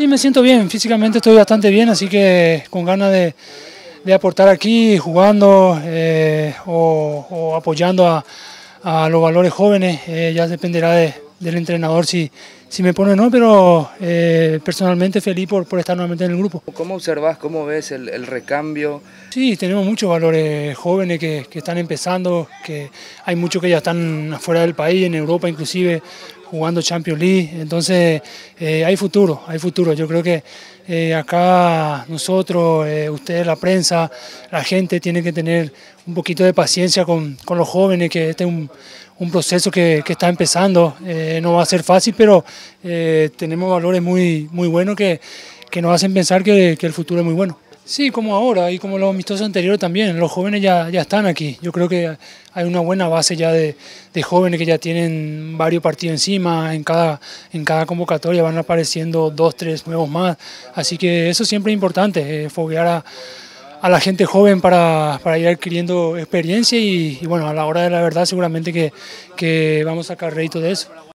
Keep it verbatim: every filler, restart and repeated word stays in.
Sí, me siento bien, físicamente estoy bastante bien, así que con ganas de, de aportar aquí, jugando eh, o, o apoyando a, a los valores jóvenes, eh, ya dependerá de, del entrenador si, si me pone o no, pero eh, personalmente feliz por, por estar nuevamente en el grupo. ¿Cómo observás, cómo ves el, el recambio? Sí, tenemos muchos valores jóvenes que, que están empezando, que hay muchos que ya están afuera del país, en Europa inclusive, jugando Champions League, entonces eh, hay futuro, hay futuro. Yo creo que eh, acá nosotros, eh, ustedes, la prensa, la gente tiene que tener un poquito de paciencia con, con los jóvenes, que este es un, un proceso que, que está empezando, eh, no va a ser fácil, pero eh, tenemos valores muy, muy buenos que, que nos hacen pensar que, que el futuro es muy bueno. Sí, como ahora y como los amistosos anteriores también, los jóvenes ya, ya están aquí. Yo creo que hay una buena base ya de, de jóvenes que ya tienen varios partidos encima, en cada, en cada convocatoria van apareciendo dos, tres nuevos más, así que eso siempre es importante, eh, foguear a, a la gente joven para, para ir adquiriendo experiencia y, y bueno, a la hora de la verdad seguramente que, que vamos a sacar rédito de eso.